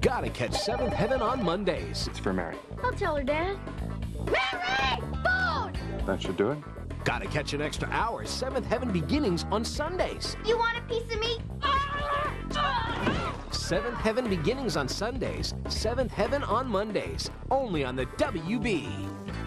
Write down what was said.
Gotta catch Seventh Heaven on Mondays. It's for Mary. I'll tell her, Dad. Mary! Food! That should do it. Gotta catch an extra hour. Seventh Heaven Beginnings on Sundays. You want a piece of me? Seventh Heaven Beginnings on Sundays. Seventh Heaven on Mondays. Only on the WB.